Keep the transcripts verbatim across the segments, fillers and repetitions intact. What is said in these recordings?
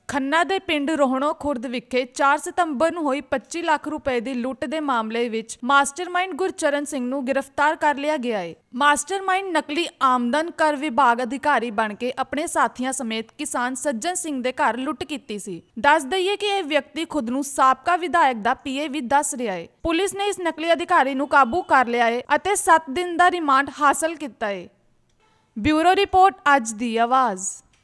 ਖੰਨਾ ਦੇ ਪਿੰਡ ਰੋਹਣੋ ਖੁਰਦ ਵਿਖੇ ਚਾਰ ਸਤੰਬਰ ਨੂੰ ਹੋਈ ਪੱਚੀ ਲੱਖ ਰੁਪਏ ਦੀ ਲੁੱਟ ਦੇ ਮਾਮਲੇ ਵਿੱਚ ਮਾਸਟਰਮਾਈਂਡ ਗੁਰਚਰਨ ਸਿੰਘ ਨੂੰ ਗ੍ਰਿਫਤਾਰ ਕਰ ਲਿਆ ਗਿਆ ਹੈ। ਮਾਸਟਰਮਾਈਂਡ ਨਕਲੀ ਆਮਦਨ ਕਰ ਵਿਭਾਗ ਅਧਿਕਾਰੀ ਬਣ ਕੇ ਆਪਣੇ ਸਾਥੀਆਂ ਸਮੇਤ ਕਿਸਾਨ ਸੱਜਣ ਸਿੰਘ ਦੇ ਘਰ ਲੁੱਟ ਕੀਤੀ ਸੀ। ਦੱਸ ਦਈਏ ਕਿ ਇਹ ਵਿਅਕਤੀ ਖੁਦ ਨੂੰ ਸਾਬਕਾ ਵਿਧਾਇਕ ਦਾ ਪੀਏ ਵੀ ਦੱਸ ਰਿਹਾ ਹੈ। ਪੁਲਿਸ ਨੇ ਇਸ ਨਕਲੀ ਅਧਿਕਾਰੀ ਨੂੰ ਕਾਬੂ ਕਰ ਲਿਆ ਹੈ ਅਤੇ ਸੱਤ ਦਿਨ ਦਾ ਰਿਮਾਂਡ ਹਾਸਲ ਕੀਤਾ ਹੈ। ਬਿਊਰੋ ਰਿਪੋर्ट ਅੱਜ ਦੀ ਆਵਾਜ਼।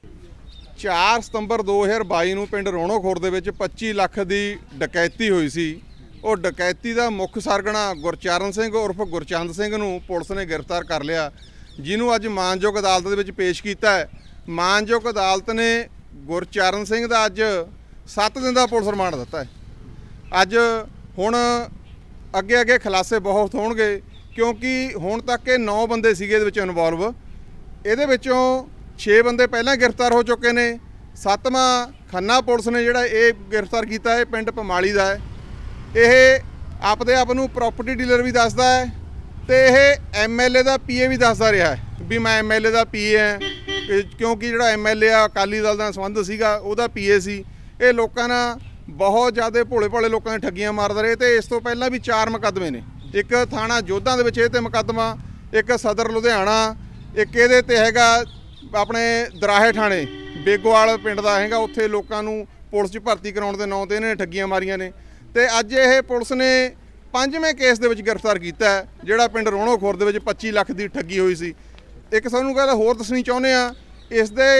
चार ਸਤੰਬਰ दो हज़ार बाई ਨੂੰ ਪਿੰਡ ਰੋਹਣੋ ਖੁਰਦ ਦੇ ਵਿੱਚ पच्ची ਲੱਖ ਦੀ ਡਕੈਤੀ ਹੋਈ ਸੀ। ਉਹ ਡਕੈਤੀ ਦਾ ਮੁੱਖ ਸਰਗਣਾ ਗੁਰਚਰਨ ਸਿੰਘ ਉਰਫ ਗੁਰਚੰਦ ਸਿੰਘ ਨੂੰ ਪੁਲਿਸ ਨੇ ਗ੍ਰਿਫਤਾਰ ਕਰ ਲਿਆ, ਜਿਹਨੂੰ ਅੱਜ ਮਾਨਯੋਗ ਅਦਾਲਤ ਦੇ ਵਿੱਚ ਪੇਸ਼ ਕੀਤਾ ਹੈ। ਮਾਨਯੋਗ ਅਦਾਲਤ ਨੇ ਗੁਰਚਰਨ ਸਿੰਘ ਦਾ ਅੱਜ ਸੱਤ ਦਿਨ ਦਾ ਪੁਲਿਸ ਰਿਮਾਂਡ ਦਿੱਤਾ ਹੈ। ਅੱਜ ਹੁਣ ਅੱਗੇ ਅੱਗੇ ਖੁਲਾਸੇ ਬਹੁਤ ਹੋਣਗੇ, ਕਿਉਂਕਿ ਹੁਣ ਤੱਕ ਇਹ ਨੌ ਬੰਦੇ ਸੀਗੇ ਇਹਦੇ ਵਿੱਚ ਇਨਵੋਲਵ। ਇਹਦੇ ਵਿੱਚੋਂ छे बंदे पहले गिरफ्तार हो चुके ने। सत्तवां खन्ना पुलिस ने जिहड़ा ये गिरफ्तार किया है पिंड पमाली का है। ये आपदे आप नूं प्रॉपर्टी डीलर भी दसदा है तो ये एम एल ए का पी ए भी दसदा रहा है भी मैं एम एल ए का पी ए है, क्योंकि जिहड़ा M L A Akali Dal का संबंध सीगा उहदा पी ए सी। ये लोगों ने बहुत ज़्यादा भोले भोले लोगों ने ठगियां मारदा रहे। तो इस तो पहला भी चार मुकदमे ने, एक थाणा जोधा दे विच इह ते मुकदमा, एक सदर लुधियाना, एक इहदे ते हैगा अपने दराहे थाने बेगोवाल पिंड का हैगा, उत्थे लोगों नूं पुलिस च भर्ती कराउण दे नाम ते इन्हां ने ठगियां मारियां ने। ते अज ये पुलिस ने पंजवें केस दे विच गिरफ्तार कीता है, जिहड़ा पिंड रोहणो खुरद दे विच पच्ची लख की ठगी हुई सी। एक सानूं गल होर दसणी चाहुंदे आ, इस दे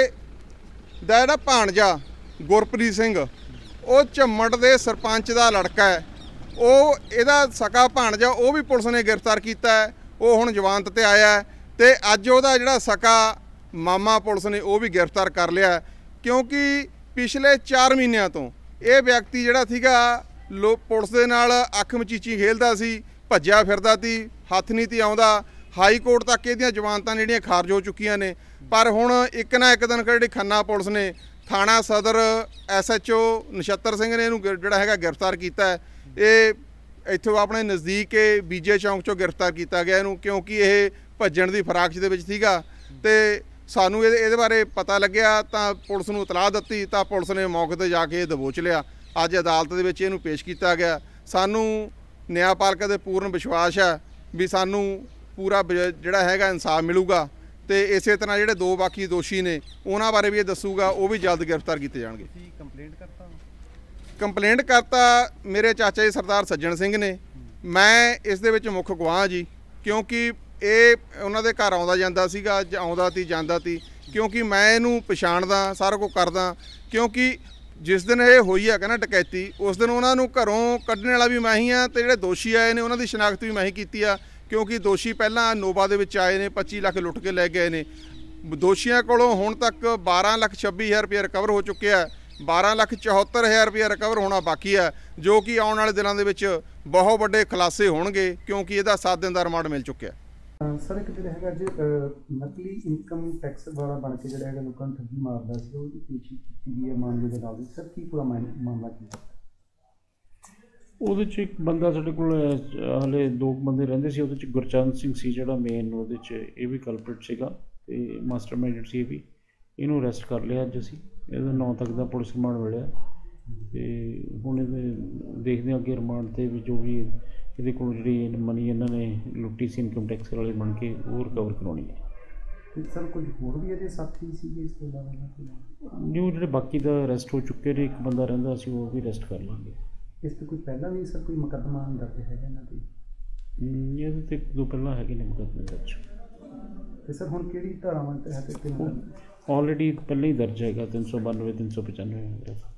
दा जिहड़ा भाणजा गुरप्रीत सिंह वो झम्मड़ दे सरपंच का लड़का है, वो इहदा सका भाणजा वो भी पुलिस ने गिरफ्तार किया है। वो हुण जमानत ते आया है ते अज उहदा जिहड़ा सका मामा पुलिस ने वो भी गिरफ्तार कर लिया, क्योंकि पिछले चार महीनों तो ये व्यक्ति जिहड़ा सीगा लो पुलिस दे नाल अख मचीची खेलदा सी, भज्जिया फिरदा सी, हथ नहीं ती आउंदा। हाई कोर्ट तक इहदियां जमानतां जिहड़ियां खारज हो चुकियां ने, पर हुण एक ना एक दिन जिहड़ी खन्ना पुलिस ने थाणा सदर S H O Nachhattar Singh ने इहनूं जिहड़ा हैगा गिरफ्तार कीता है। ये इत्थों अपने नज़दीक बीजे चौंक चों गिरफ्तार किया गया इहनूं, क्योंकि ये भज्जण दी फराक दे विच सीगा ते सानू ये बारे पता लग्या तो पुलिस नूं इतलाह दी तो पुलिस ने मौके पर जाके दबोच लिया। अज अदालत दे विच इहनूं पेश किया गया। सानू न्यायपालिका दे पूर्ण विश्वास है भी सानू पूरा जिहड़ा हैगा इंसाफ मिलूगा, तो इस तरह जिहड़े दो बाकी दोषी ने उन्हां बारे भी ये दसूगा, वो भी जल्द गिरफ्तार किए जाणगे। कंप्लेंट करता कंप्लेंट करता मेरे चाचा जी सरदार सज्जन सिंह ने। मैं इस दे विच मुख गवाह जी, क्योंकि ਇਹ ਉਹਨਾਂ ਦੇ ਘਰ ਆਉਂਦਾ ਜਾਂਦਾ ਸੀਗਾ, ਆਉਂਦਾ ਤੀ ਜਾਂਦਾ ਤੀ, क्योंकि मैं ਇਹਨੂੰ ਪਛਾਣਦਾ ਸਾਰਾ ਕੁਝ ਕਰਦਾ। क्योंकि जिस दिन ਇਹ ਹੋਈ ਹੈ ਨਾ ਡਕੈਤੀ, ਉਸ ਦਿਨ ਉਹਨਾਂ ਨੂੰ ਘਰੋਂ ਕੱਢਣ ਵਾਲਾ ਵੀ ਮੈਂ ਹੀ ਆ ਤੇ ਜਿਹੜੇ ਦੋਸ਼ੀ ਆਏ ਨੇ ਉਹਨਾਂ ਦੀ ਸ਼ਨਾਖਤ ਵੀ ਮੈਂ ਹੀ ਕੀਤੀ ਆ, क्योंकि ਦੋਸ਼ੀ ਪਹਿਲਾਂ ਨੋਵਾ ਦੇ ਵਿੱਚ ਆਏ ਨੇ, पच्ची ਲੱਖ ਲੁੱਟ ਕੇ ਲੈ ਗਏ ਨੇ। ਦੋਸ਼ੀਆਂ ਕੋਲੋਂ ਹੁਣ ਤੱਕ बारह ਲੱਖ छब्बी हज़ार रुपया रिकवर हो चुੱਕਿਆ है। बारह ਲੱਖ चौहत्तर हज़ार रुपया रिकवर होना बाकी है, जो कि आने वाले दिनों के ਵਿੱਚ बहुत ਵੱਡੇ ਖੁਲਾਸੇ ਹੋਣਗੇ, क्योंकि ਇਹਦਾ सात दिन का रिमांड मिल चुੱਕਿਆ। सर एक जो है जो नकली इनकम टैक्स वाला बन के जो है लोगों ठगी मारदा सी, वो पेशी की गई है मामले के नाल। सर की पूरा मामला की है? ਉਹਦੇ 'ਚ ਇੱਕ ਬੰਦਾ ਸਾਡੇ ਕੋਲ ਹਾਲੇ ਦੋ ਬੰਦੇ ਰਹਿੰਦੇ ਸੀ, ਉਹਦੇ 'ਚ ਗੁਰਚਰਨ ਸਿੰਘ ਸੀ ਜਿਹੜਾ ਮੇਨ, ਉਹਦੇ 'ਚ ਇਹ ਵੀ ਕਲਪ੍ਰਿਟ ਸੀਗਾ ਤੇ ਮਾਸਟਰਮਾਈਂਡ ਸੀ ਇਹ ਵੀ। ਇਹਨੂੰ ਅਰੈਸਟ ਕਰ ਲਿਆ ਅੱਜ ਅਸੀਂ, ਇਹਦਾ ਨੌ ਤੱਕ ਦਾ ਪੁਲਿਸ ਰਿਮਾਂਡ ਮਿਲਿਆ ਤੇ ਹੁਣ ਇਹਦੇ ਦੇਖਦੇ ਹਾਂ ਅੱਗੇ ਰਿਮਾਂਡ 'ਤੇ ਵੀ ਜੋ ਵੀ ਇਹਦੇ ਕੋਲ ਜਿਹੜੀ ਮਨੀ ਇਹਨਾਂ ਨੇ ਲੁੱਟੀ ਸੀ ਇਨਕਮ ਟੈਕਸ ਵਾਲੇ ਬਣ ਕੇ ਉਹ ਰਿਕਵਰ ਕਰਾਉਣੀ ਹੈ। ਸਰ ਕੁਝ ਹੋਰ ਵੀ ਇਹਦੇ ਸਾਥੀ ਸੀਗੇ ਇਸ ਤੋਂ ਇਲਾਵਾ? ਨਿਊ ਜਿਹੜੇ ਬਾਕੀ ਦਾ ਅਰੈਸਟ ਹੋ ਚੁੱਕੇ ਨੇ, ਇੱਕ ਬੰਦਾ ਰਹਿੰਦਾ ਸੀ ਉਹ ਵੀ ਅਰੈਸਟ ਕਰ ਲਾਂਗੇ। ਇਸ ਤੋਂ ਕੋਈ ਪਹਿਲਾਂ ਵੀ ਸਰ ਕੋਈ ਮੁਕੱਦਮਾ ਦਰਜ ਹੈਗਾ ਇਹਨਾਂ 'ਤੇ? ਇਹਦੇ 'ਤੇ ਇੱਕ ਦੋ ਪਹਿਲਾਂ ਹੈਗੇ ਨੇ ਮੁਕੱਦਮੇ ਦਰਜ। ਅਤੇ ਸਰ ਹੁਣ ਕਿਹੜੀ ਧਾਰਾਵਾਂ ਤਹਿਤ? ਆਲਰੇਡੀ ਪਹਿਲਾਂ ਹੀ ਦਰਜ ਹੈਗਾ ਤਿੰਨ ਸੌ ਬਾਨਵੇਂ ਤਿੰਨ ਸੌ ਪਚਾਨਵੇਂ।